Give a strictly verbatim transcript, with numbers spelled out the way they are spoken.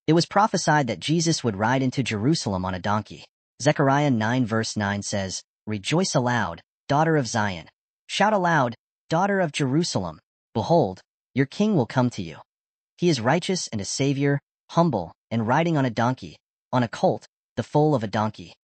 It was prophesied that Jesus would ride into Jerusalem on a donkey. Zechariah nine verse nine says, "Rejoice aloud, daughter of Zion. Shout aloud, daughter of Jerusalem. Behold, your king will come to you. He is righteous and a savior, humble, and riding on a donkey, on a colt, the foal of a donkey."